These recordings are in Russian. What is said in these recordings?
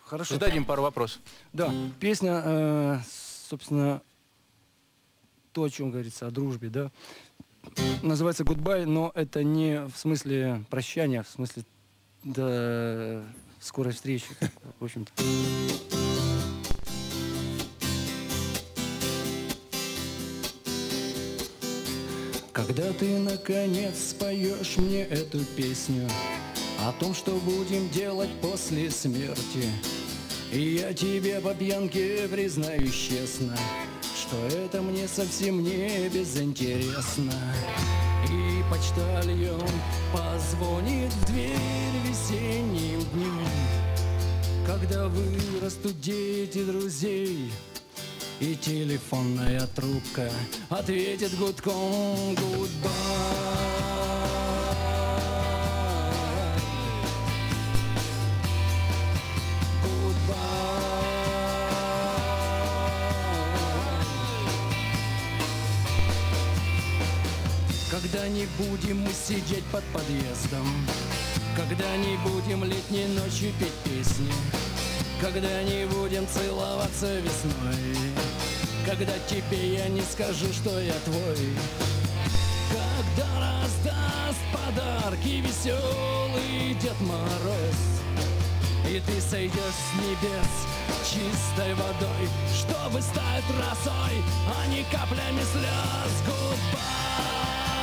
Хорошо. Зададим пару вопросов. Да, песня, собственно, то, о чем говорится, о дружбе, да, называется «Goodbye», но это не в смысле прощания, а в смысле до скорой встречи, в общем-то. Когда ты, наконец, споешь мне эту песню о том, что будем делать после смерти, и я тебе по пьянке признаюсь честно, что это мне совсем не безинтересно. И почтальон позвонит в дверь весенним днем, когда вырастут дети друзей, и телефонная трубка ответит гудком «Goodbye». Когда не будем мы сидеть под подъездом, когда не будем летней ночью петь песни, когда не будем целоваться весной, когда тебе я не скажу, что я твой, когда раздаст подарки веселый Дед Мороз, и ты сойдешь с небес чистой водой, чтобы стать росой, а не каплями слез. Goodbye.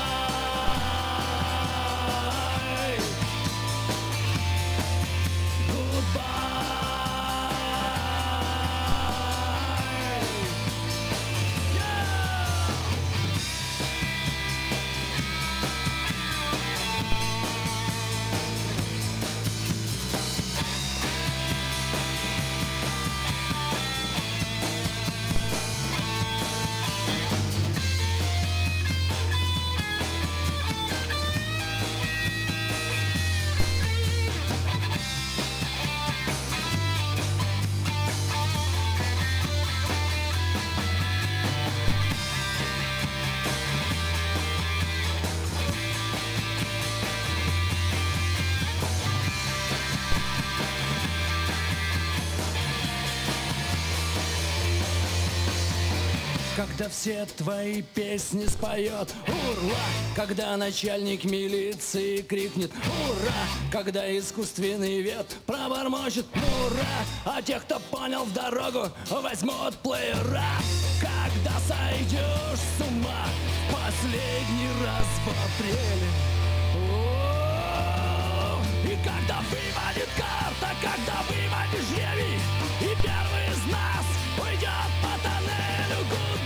Когда все твои песни споет «Ура!», когда начальник милиции крикнет «Ура!», когда искусственный вет пробормочет «Ура!», а тех, кто понял в дорогу, возьмут плеера. Когда сойдешь с ума в последний раз в апреле, и когда выводит карта, когда выводит жребий, и первый из нас уйдет по тоннелю.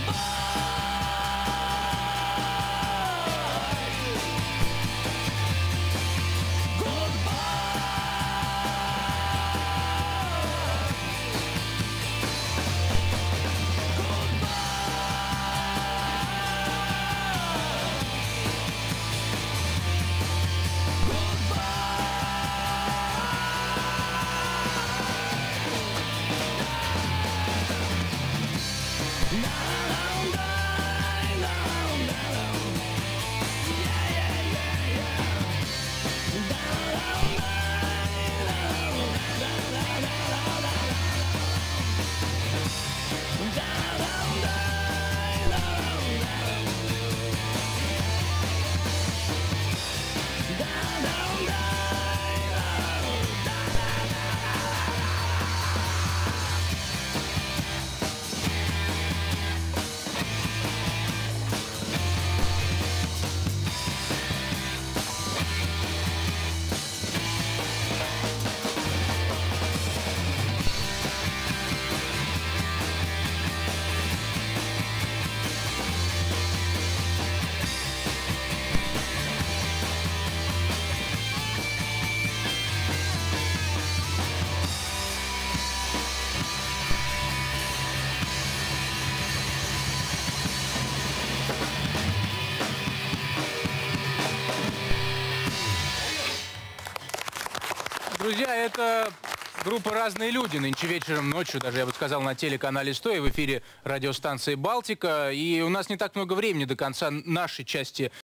Друзья, это группа «Разные люди». Нынче вечером, ночью, даже я бы сказал, на телеканале «100» и в эфире радиостанции «Балтика». И у нас не так много времени до конца нашей части